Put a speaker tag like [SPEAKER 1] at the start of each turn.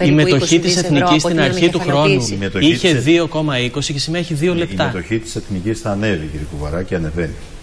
[SPEAKER 1] Η μετοχή της Εθνικής στην αρχή του χρόνου είχε 2,20 και σήμερα έχει 2 λεπτά.
[SPEAKER 2] Η μετοχή της Εθνικής θα ανέβει, κύριε Κουβαρά, και ανεβαίνει.